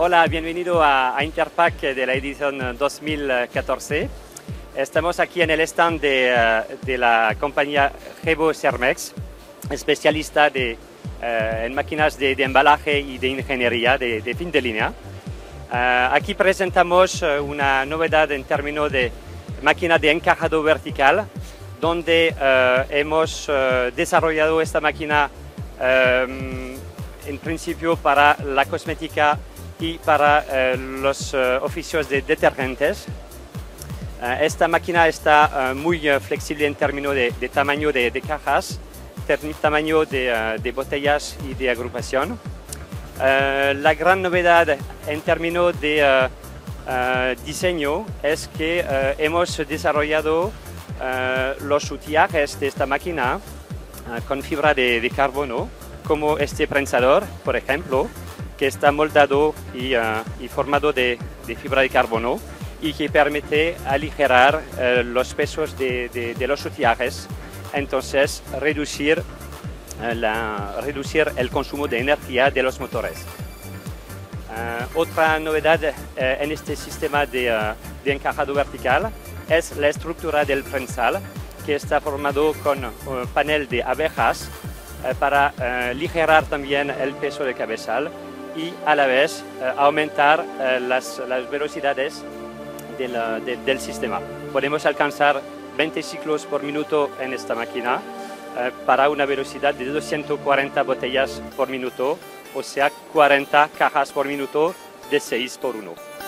Hola, bienvenido a Interpack de la edición 2014. Estamos aquí en el stand de la compañía Hebo Sermex, especialista en máquinas de embalaje y de ingeniería de fin de línea. Aquí presentamos una novedad en términos de máquina de encajado vertical, donde hemos desarrollado esta máquina en principio para la cosmética y para los oficios de detergentes. Esta máquina está muy flexible en términos de tamaño de cajas, tamaño de botellas y de agrupación. La gran novedad en términos de diseño es que hemos desarrollado los utillajes de esta máquina con fibra de carbono, como este prensador, por ejemplo, que está moldado y formado de fibra de carbono y que permite aligerar los pesos de los utillajes, entonces reducir el consumo de energía de los motores. Otra novedad en este sistema de encajado vertical es la estructura del prensal, que está formado con un panel de abejas para aligerar también el peso del cabezal y a la vez aumentar las velocidades del sistema. Podemos alcanzar 20 ciclos por minuto en esta máquina para una velocidad de 240 botellas por minuto, o sea 40 cajas por minuto de 6 por 1.